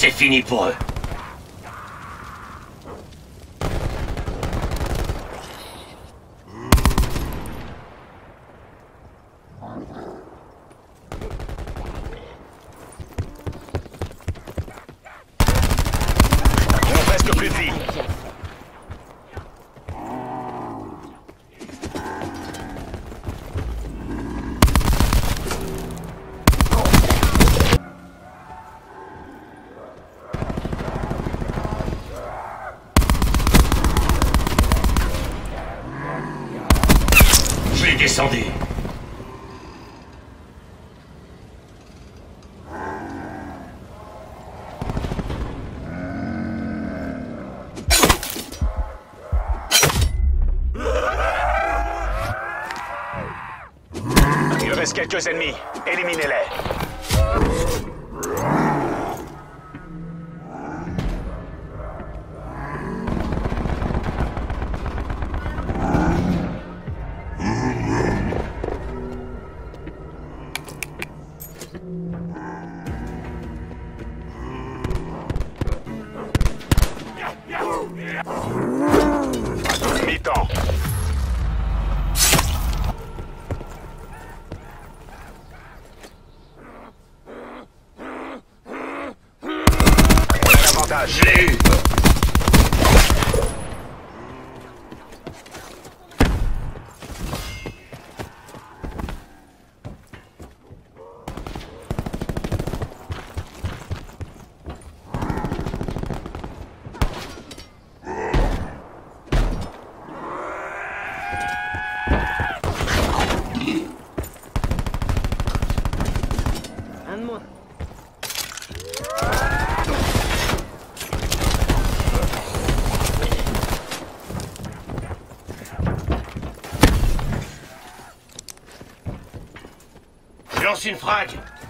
C'est fini pour eux. On a presque plus de vie. Je l'ai descendu. Il reste quelques ennemis. Éliminez-les. Mi-temps. On a l'avantage. Je l'ai eu. Un de moins. Je lance une frag.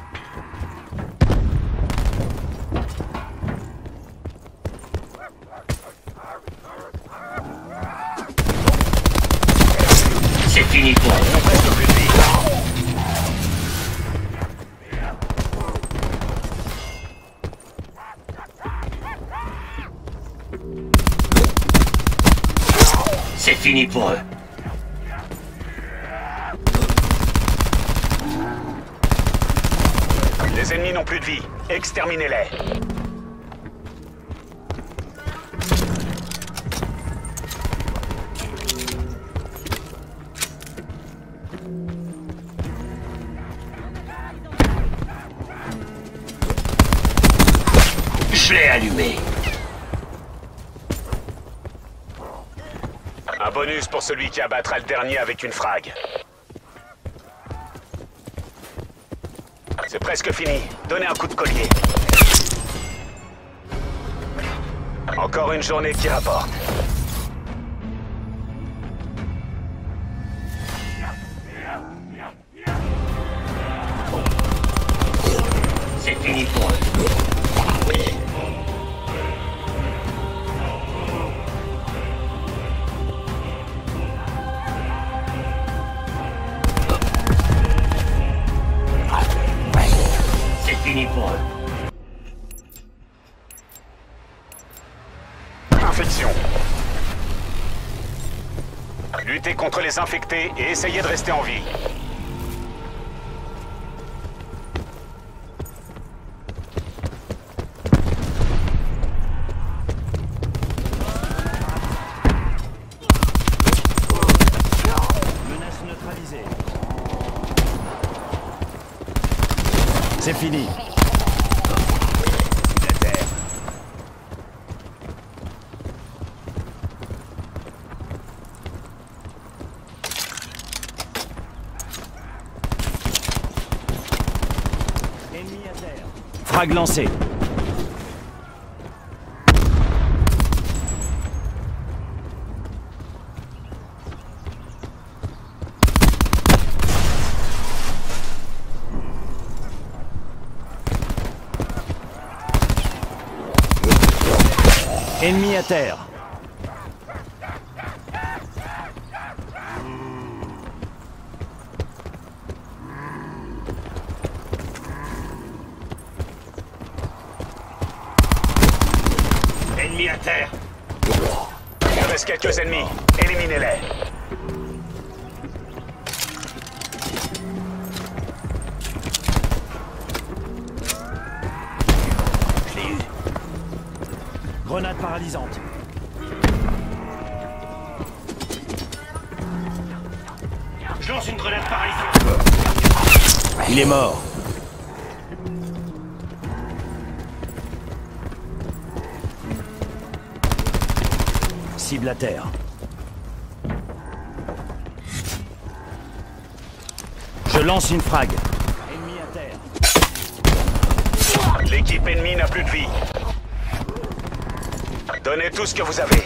C'est fini pour eux. On a presque plus de vie. C'est fini pour eux. Les ennemis n'ont plus de vie. Exterminez-les. Je l'ai allumé. Un bonus pour celui qui abattra le dernier avec une frag. C'est presque fini. Donnez un coup de collier. Encore une journée qui rapporte. C'est fini pour eux. C'est fini pour eux. Infection. Luttez contre les infectés et essayez de rester en vie. Menace neutralisée. C'est fini. Ennemi à terre. Frag lancé. Ennemi à terre. Ennemi à terre. Il reste quelques ennemis. Éliminez-les. Grenade paralysante. Je lance une grenade paralysante. Il est mort. Cible à terre. Je lance une frag. Ennemi à terre. L'équipe ennemie n'a plus de vie. Donnez tout ce que vous avez.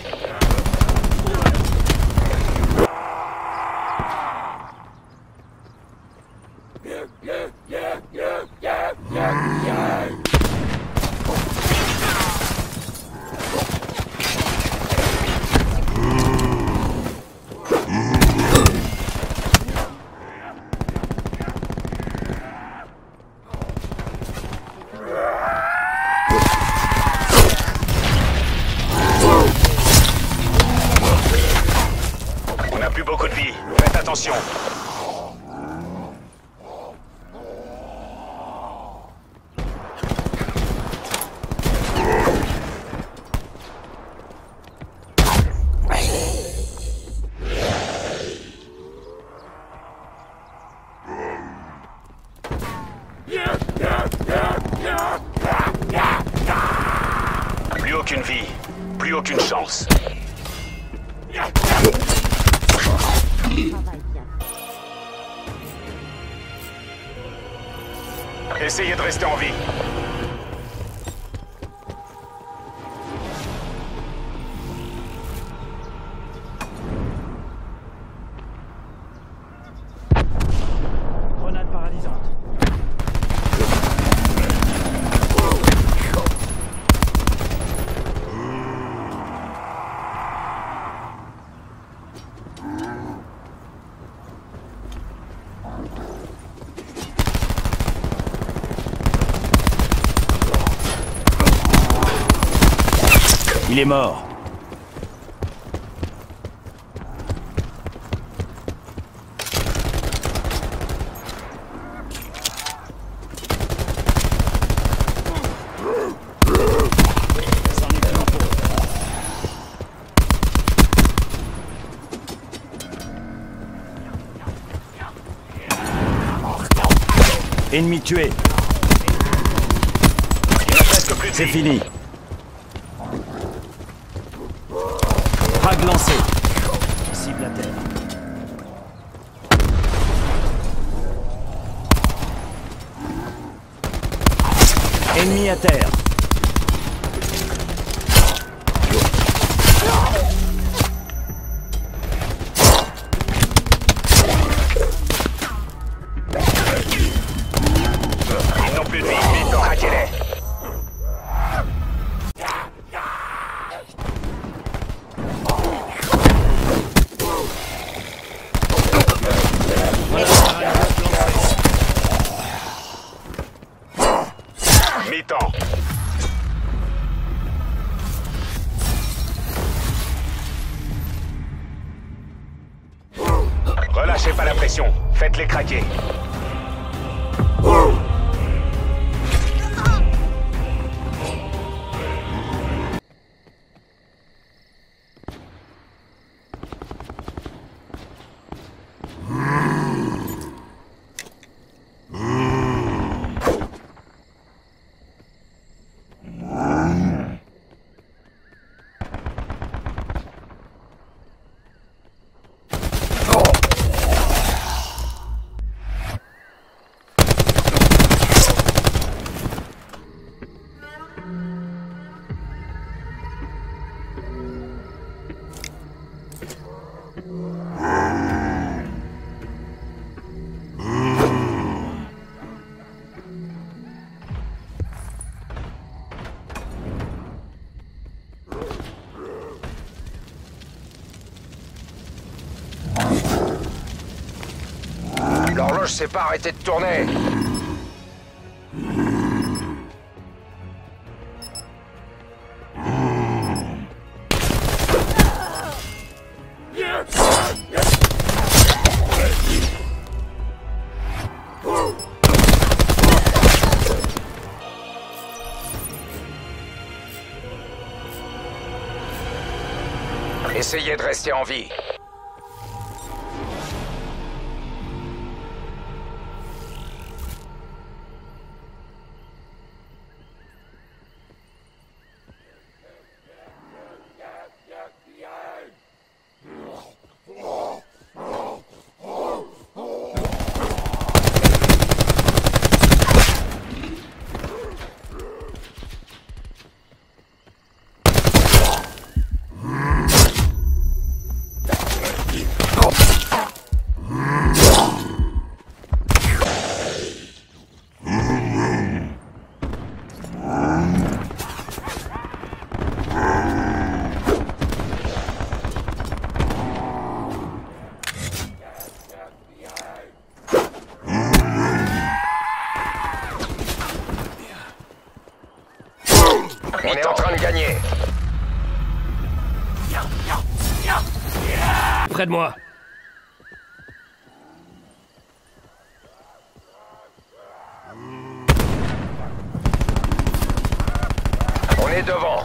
On n'a plus beaucoup de vie. Faites attention. Plus aucune vie, plus aucune chance. Essayez de rester en vie. Grenade paralysante. Il est mort. C'en est plus un peu. Ennemi tué. Il n'y a presque plus de C'est vie. fini. Frag lancé. Cible à terre. Ennemi à terre. Ils n'ont plus de vie. Vite, traquez-les. Mi-temps. Relâchez pas la pression. Faites-les craquer. L'horloge s'est pas arrêtée de tourner. Essayez de rester en vie. On est en train de gagner. Près de moi. On est devant.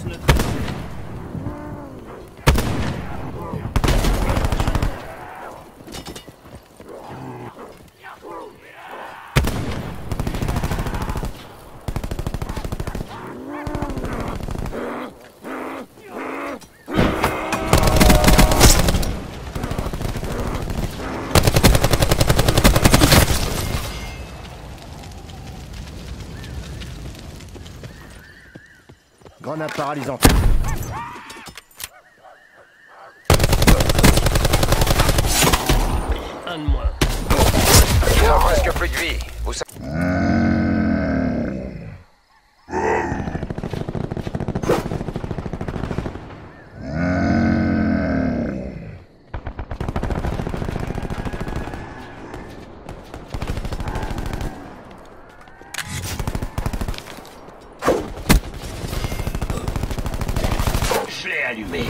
Grenade paralysante. Un de moins. Il n'a presque plus de vie. Vous savez... Je l'ai allumé.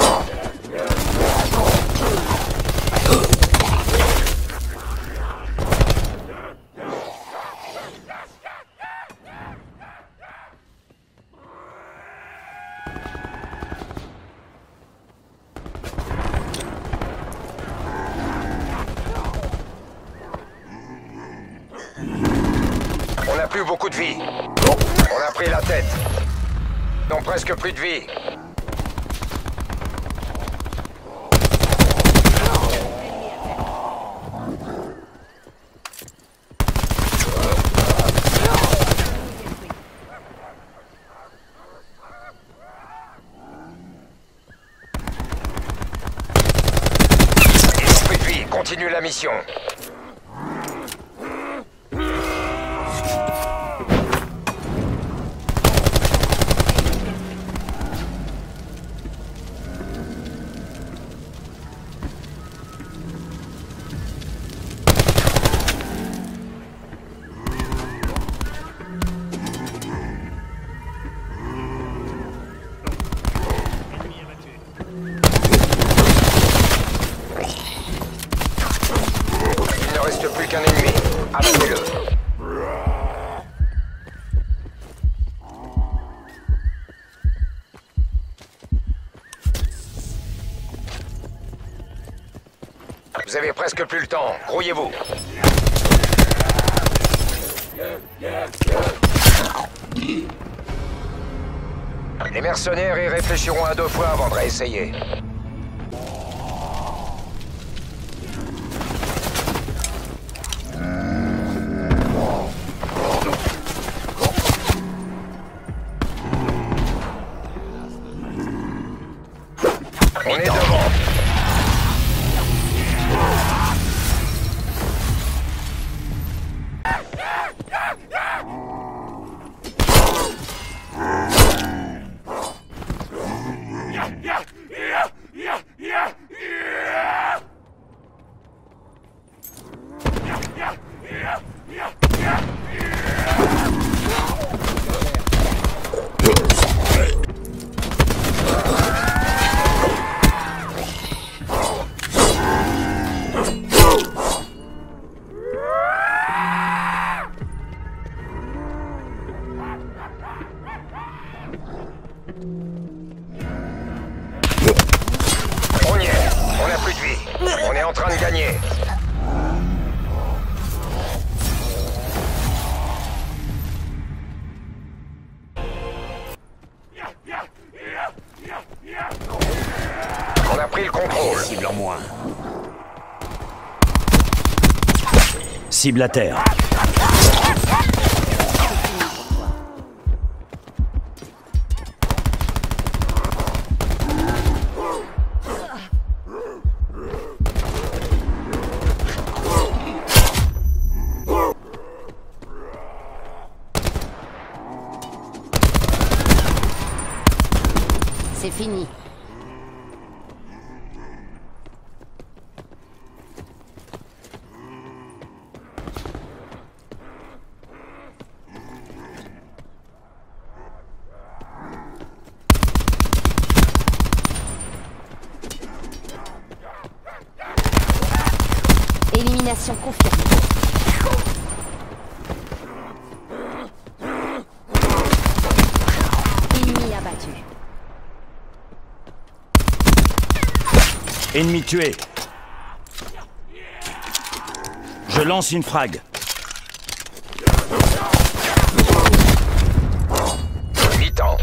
On n'a plus beaucoup de vie. On a pris la tête. Ils n'ont presque plus de vie. Ils n'ont plus de vie. Continue la mission. Il ne reste plus qu'un ennemi. Abattez-le. Vous avez presque plus le temps. Grouillez-vous. Les mercenaires y réfléchiront à deux fois avant de réessayer. On est devant. gagné. On a pris le contrôle. Cible en moins. Cible à terre. C'est fini. Élimination confirmée. Ennemi abattu. Ennemi tué. Je lance une frag. Mi-temps.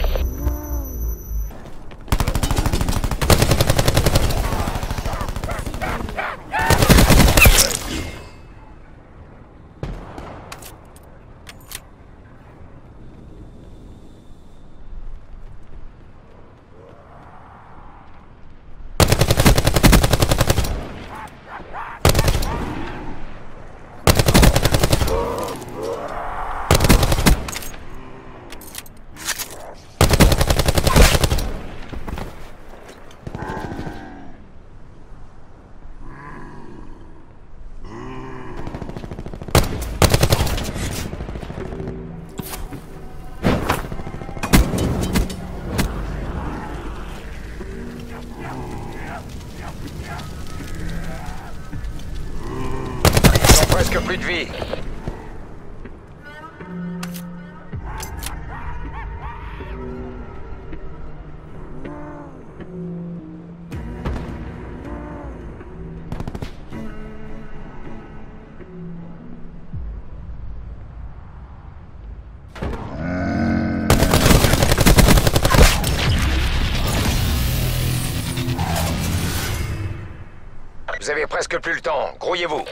Ils ont presque plus de vie. Vous avez presque plus le temps. Grouillez-vous.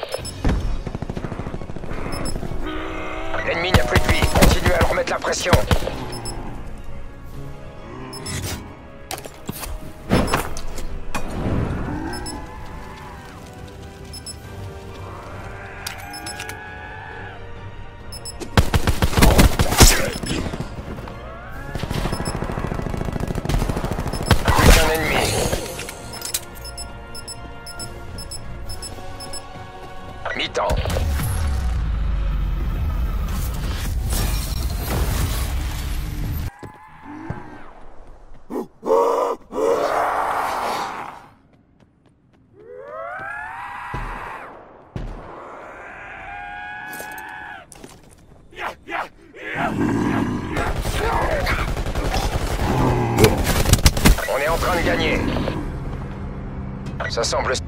L'ennemi n'a plus de vie. Continuez à leur mettre la pression. Plus qu'un ennemi. Mi-temps. On est en train de gagner. Ça semble